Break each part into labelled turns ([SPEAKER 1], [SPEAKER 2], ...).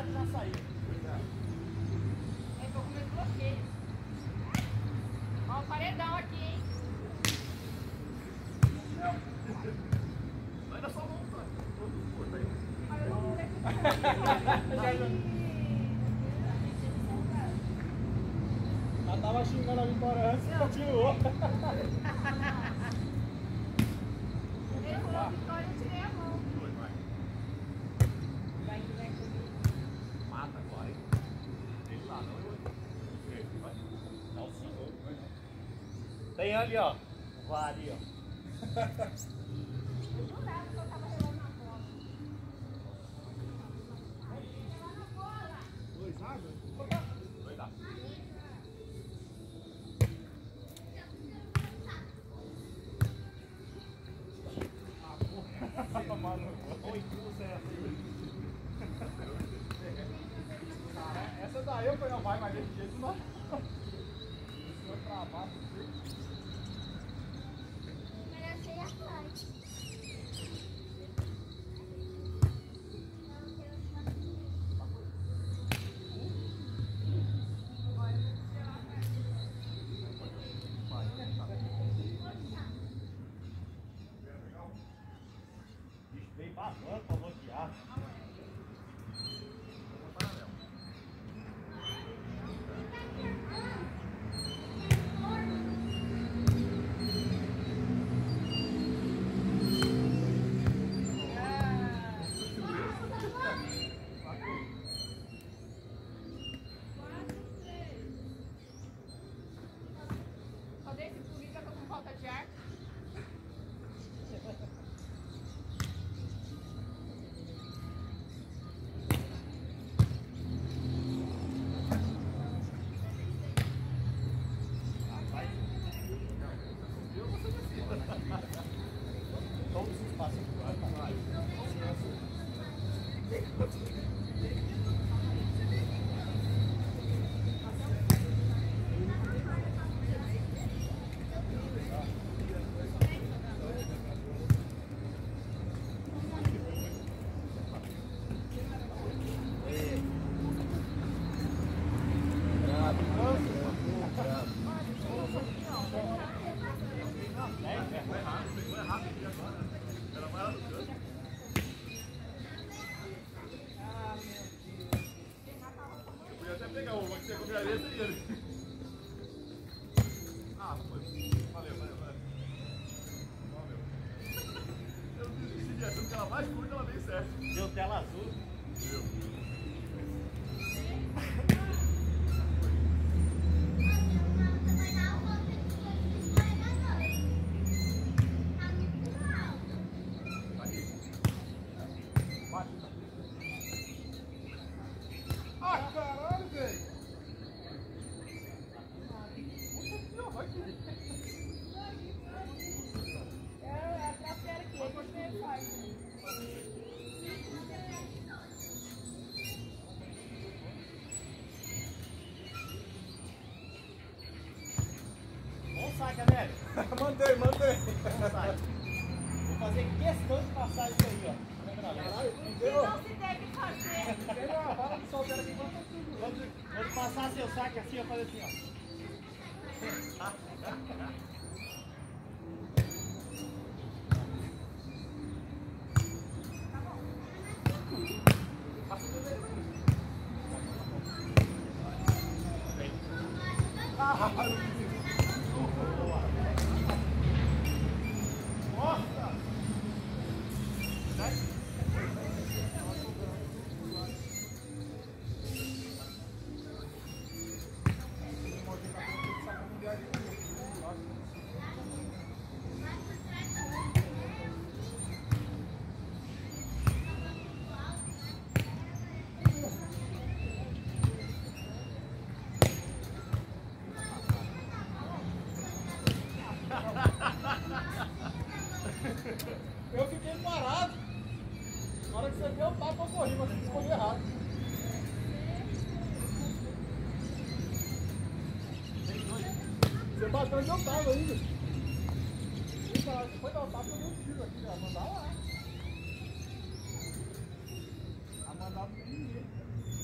[SPEAKER 1] entrada e na saída.
[SPEAKER 2] É, tô com meus bloqueios. Ó, o paredão aqui, hein?
[SPEAKER 3] Vai na sua mão, tá?
[SPEAKER 1] Ela tava xingando ali embora antes e continuou.
[SPEAKER 2] Ele pulou Vitória e eu tirei a mão. Vai que vai comigo.
[SPEAKER 3] Mata agora, hein? Ele lá, não eu. Vai. Dá o 5.
[SPEAKER 1] Tem ali, ó. Vá ali, ó.
[SPEAKER 2] Eu jurava que eu tava relando na bola. Relando na bola.
[SPEAKER 1] 2 águas?
[SPEAKER 3] 2 dá.
[SPEAKER 1] Mano, ou impulso é cara, essa daí eu falei, não vai, mas desse jeito não. Se eu travar,
[SPEAKER 2] Merece atrás.
[SPEAKER 1] vem babando pra bloquear.
[SPEAKER 2] Cadê esse polícia que eu tô com falta de ar?
[SPEAKER 1] Todos os espaços
[SPEAKER 3] Podia até pegar uma que você cobraria esse ali. Ah, foi. Valeu. Valeu. Eu desisti de achando que ela mais curta, ela vem certo.
[SPEAKER 1] deu tela azul.
[SPEAKER 3] Viu?
[SPEAKER 1] Ah, caralho, velho!
[SPEAKER 2] É a traseira aqui, a gente veio faz.
[SPEAKER 1] Bom saque, Amélio. Mantém. Bom saque. Vou fazer questão de passar isso aí, ó. Caralho,
[SPEAKER 2] Que não se deve fazer.
[SPEAKER 1] tem uma bala de solteiro aqui pra tudo. Quando passar seu saque assim, eu fazer assim, ó. Nossa! Eu fiquei parado. Na hora que você deu o tapa, eu corri, mas eu escolhi errado. Você bateu onde eu tava ainda. Você foi dar o tapa, eu dei um tiro aqui, já. Mandar lá. A mandar pro ninguém.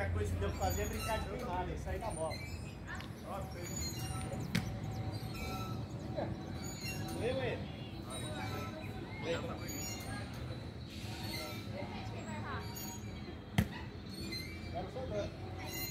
[SPEAKER 1] única coisa que deu pra fazer é brincar de queimada e sair da bola. Vem, ué. Vem. Quero soltar.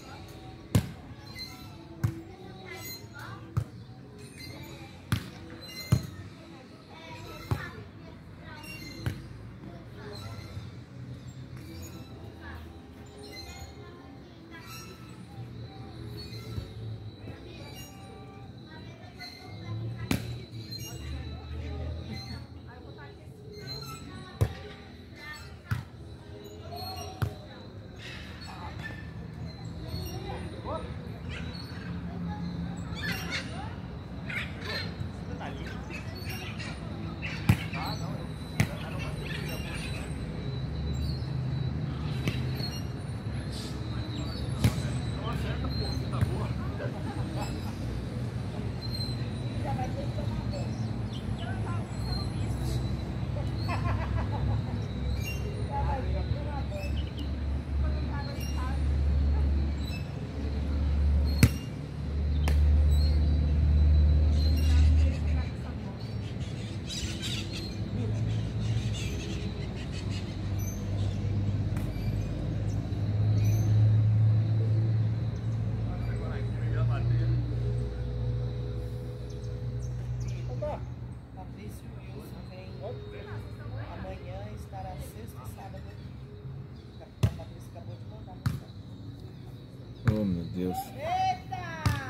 [SPEAKER 4] Oh, meu Deus.
[SPEAKER 2] Eita!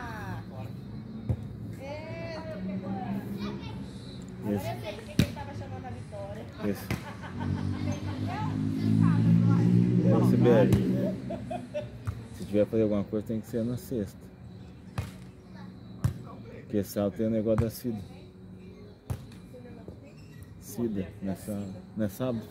[SPEAKER 2] Agora eu sei porque ele estava chamando a Vitória.
[SPEAKER 4] Isso. Sibeli, se tiver fazer alguma coisa tem que ser na sexta. Porque sábado tem o negócio da Cida. Cida, não é sábado?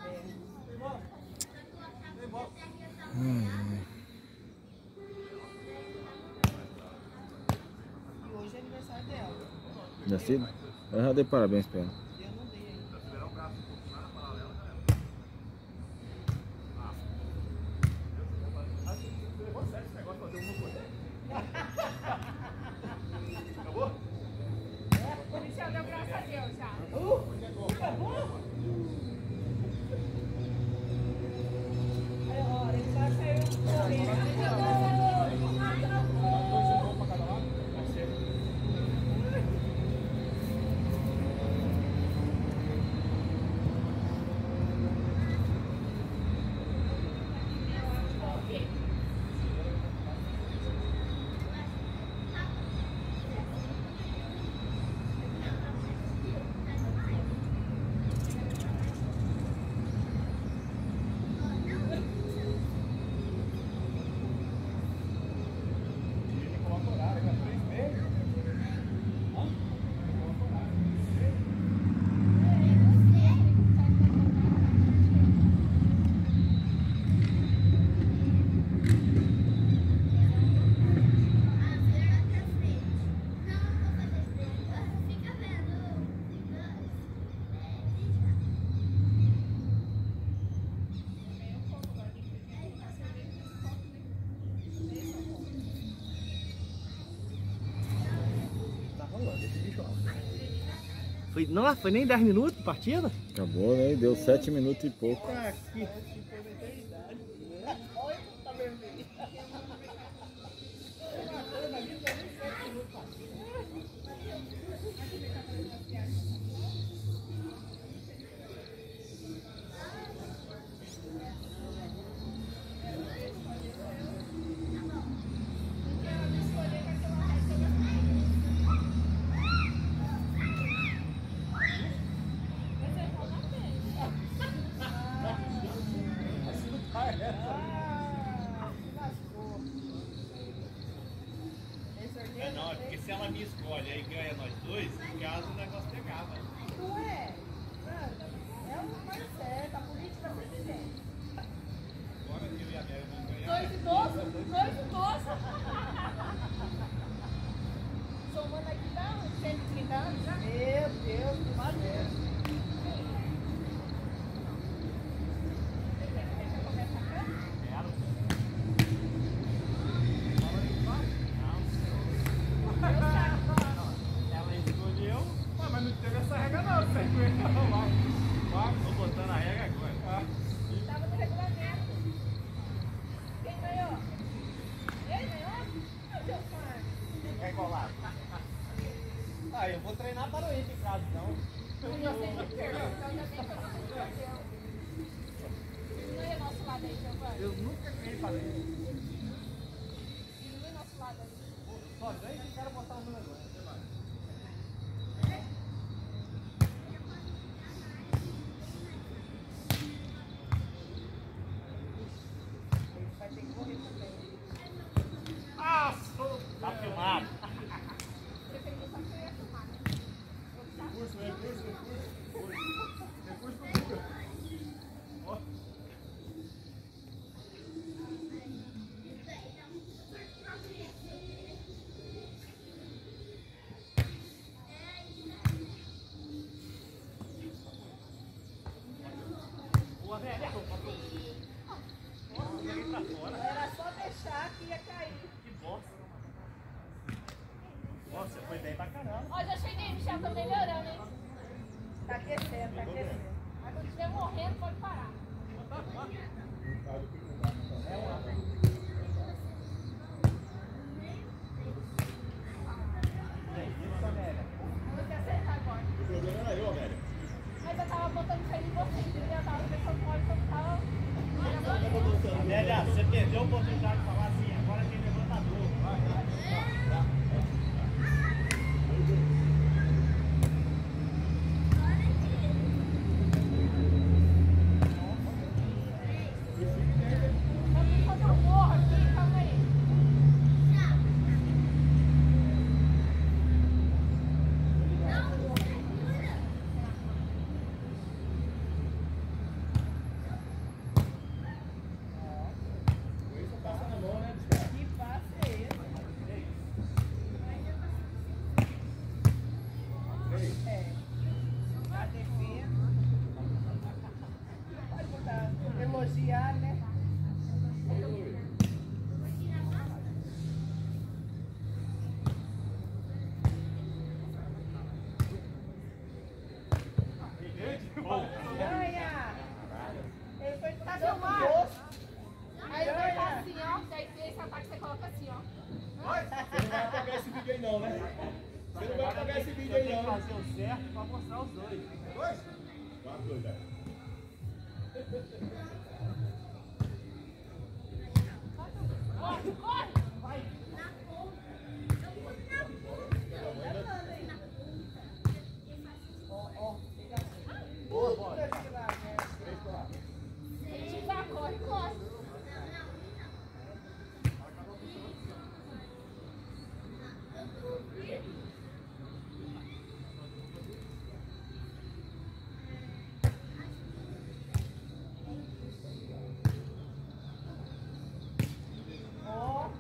[SPEAKER 2] E hoje é aniversário dela.
[SPEAKER 4] Da Cida? Eu já dei parabéns pra ela.
[SPEAKER 2] Eu não dei ainda.
[SPEAKER 3] Acabou?
[SPEAKER 2] O policial deu graças a Deus já. Aí, ó, ele já saiu correndo.
[SPEAKER 1] Não, foi nem 10 minutos de partida?
[SPEAKER 4] Acabou, né? Deu 7 minutos e pouco.
[SPEAKER 1] Aqui.
[SPEAKER 3] não teve essa regra não, você vai. Tô botando a regra agora.
[SPEAKER 2] Tava no regulamento. Quem ganhou? Ele ganhou? Meu Deus, pai.
[SPEAKER 1] Quer colar? Ah, eu vou treinar para o Inter em casa, então.
[SPEAKER 2] Eu já sei que perdeu, então ainda bem que eu não sei que perdeu. Diminui o nosso lado aí, Giovanni.
[SPEAKER 3] Eu nunca ganhei para ele.
[SPEAKER 2] Diminui o nosso lado aí.
[SPEAKER 1] Só vem que quero botar o meu agora. Vai ter que correr também.
[SPEAKER 3] Ah,
[SPEAKER 1] Tá filmado.
[SPEAKER 2] Preferi só que eu ia filmar, né?
[SPEAKER 3] recurso. Recurso do Google. Ó. Boa, velho. Nossa, joguei pra fora.
[SPEAKER 5] Era só deixar que ia cair.
[SPEAKER 3] Que bosta. Nossa, foi bem pra caramba.
[SPEAKER 2] Ó, já cheguei, Michel, tô melhorando, hein?
[SPEAKER 5] Tá aquecendo, tá aquecendo.
[SPEAKER 2] Mas quando estiver morrendo, pode parar. Vou te acertar agora.
[SPEAKER 3] O problema era eu, velho.
[SPEAKER 2] Mas eu tava botando fé em você, entendeu? Eu tava pensando pode, então tava...
[SPEAKER 1] Amélia, você perdeu a oportunidade de falar assim, agora tem levantador.
[SPEAKER 2] Quando eu morro aqui, calma aí.
[SPEAKER 5] Que passe é esse? É. A defesa. Pode botar, elogiar, né? Ganha! Ele foi
[SPEAKER 2] Tá
[SPEAKER 5] todo
[SPEAKER 2] filmado?
[SPEAKER 5] gosto.
[SPEAKER 2] Aí eu vou botar assim, ó. Daí esse ataque você coloca assim, ó.
[SPEAKER 3] Você não vai apagar esse vídeo aí não, né? Você não vai apagar esse vídeo aí
[SPEAKER 1] Tem que
[SPEAKER 3] não.
[SPEAKER 1] fazer o certo pra mostrar os dois.
[SPEAKER 3] Dois? Quatro, dois, velho.
[SPEAKER 2] Corre, corre!
[SPEAKER 1] Vai. Boa, bola.
[SPEAKER 2] Gente, vai, corre, corre.
[SPEAKER 5] Ó.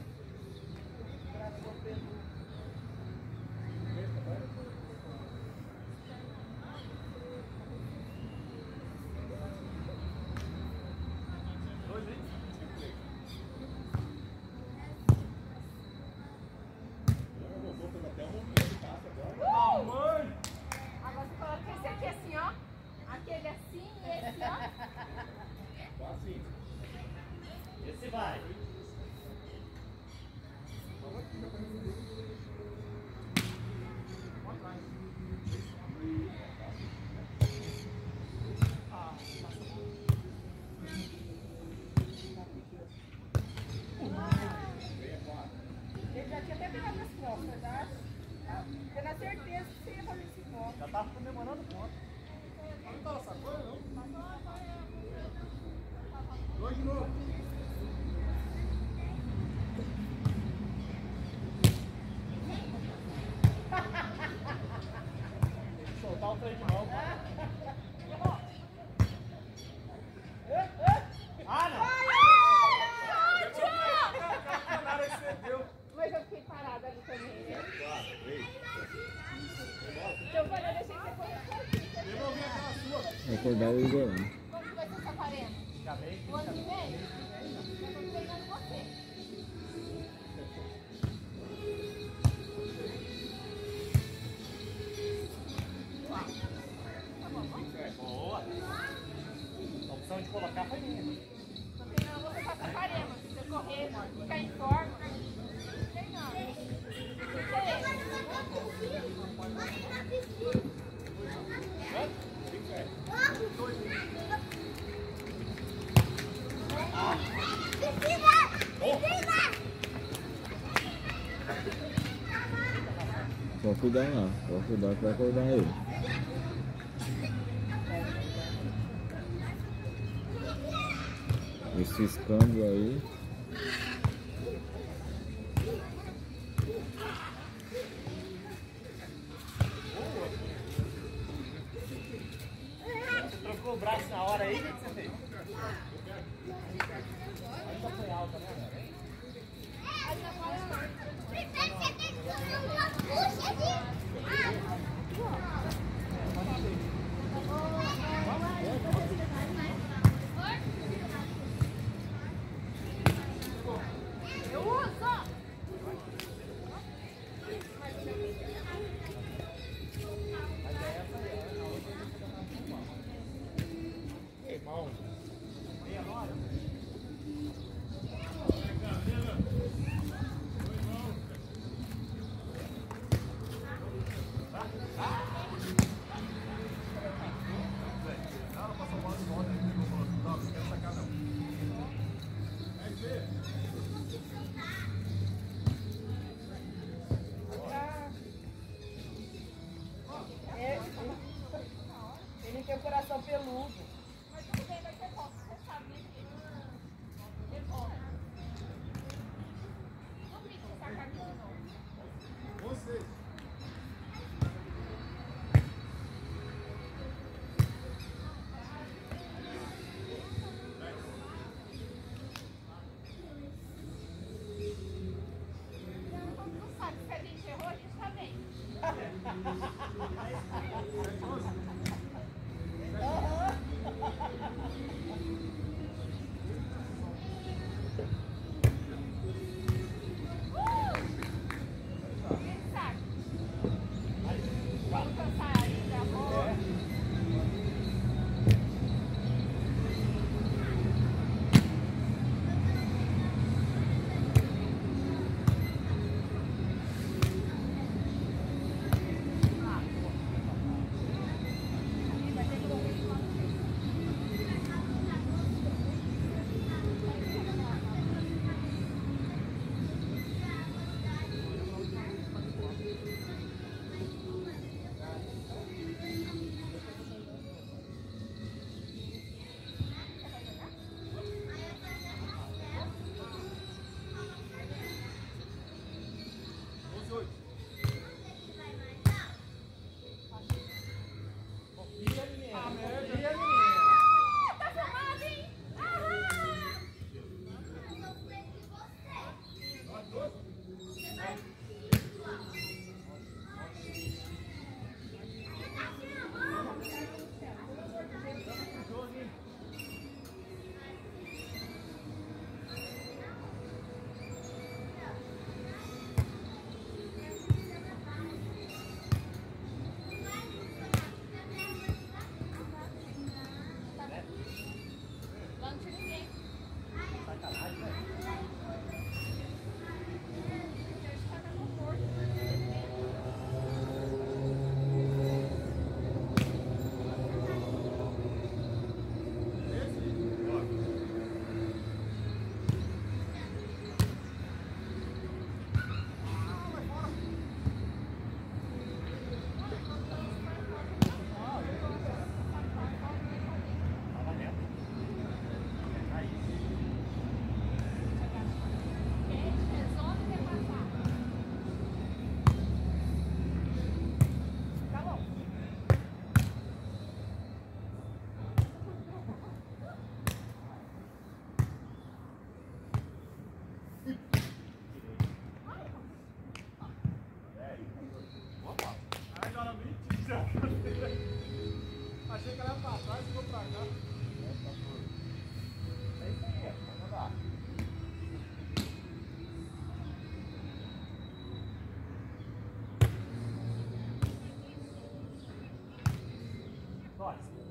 [SPEAKER 3] Dois, hein? Eu vou fazer até um movimento de passe agora. Mamãe!
[SPEAKER 2] Agora você coloca esse aqui assim, ó. Aquele assim e esse, ó.
[SPEAKER 3] Só assim.
[SPEAKER 1] Esse vai.
[SPEAKER 5] Ele já tinha até pegado nas costas, tá? Eu na certeza que você ia fazer esse ponto.
[SPEAKER 1] Já tava comemorando o ponto.
[SPEAKER 3] Não tá sacando, não? Dois de novo.
[SPEAKER 1] Tem que soltar o trem de novo. Ah, não!
[SPEAKER 3] Na hora que você deu.
[SPEAKER 2] Mas eu fiquei parada ali também, né?
[SPEAKER 3] Quatro, três.
[SPEAKER 2] Eu falei, eu deixei que você fosse aqui.
[SPEAKER 3] Devolvi aquela sua.
[SPEAKER 4] Acordar o Igorão.
[SPEAKER 2] Quando que vai ser essa parede?
[SPEAKER 1] Já vem.
[SPEAKER 2] O ano que vem? Eu tô treinando você.
[SPEAKER 1] colocar foi minha.
[SPEAKER 5] Não tem não, você passa farema. Se você correr, ficar em forma, não tem não.
[SPEAKER 4] Só cuidar lá, só cuidar que vai acordar ele. Esse escândalo aí.
[SPEAKER 1] Você trocou o braço na hora aí, o que você fez? Ainda foi alta, né, velho?
[SPEAKER 5] Eu uso!
[SPEAKER 1] Irmão.
[SPEAKER 5] Ele tem o coração peludo.
[SPEAKER 2] Mas tudo bem, vai ser bom. Você sabe que é bom. Não fica com essa camisa, não.
[SPEAKER 3] Você.
[SPEAKER 2] Não sabe se a gente errou, a gente tá bem. Quem sabe? Vamos cansar aí, já vou.
[SPEAKER 1] Confia, menina. Confia, menina.
[SPEAKER 2] Tá filmado, hein? Lá não tinha ninguém.
[SPEAKER 1] Sacanagem, né?
[SPEAKER 2] Eles ficam no conforto.
[SPEAKER 1] Tava dentro. Aí.
[SPEAKER 2] Resolve repassar.
[SPEAKER 5] Tá bom.
[SPEAKER 3] Ai, agora mentira. Achei que ela ia pra trás e ficou pra cá.
[SPEAKER 1] É isso aí, vamos lá. Nós.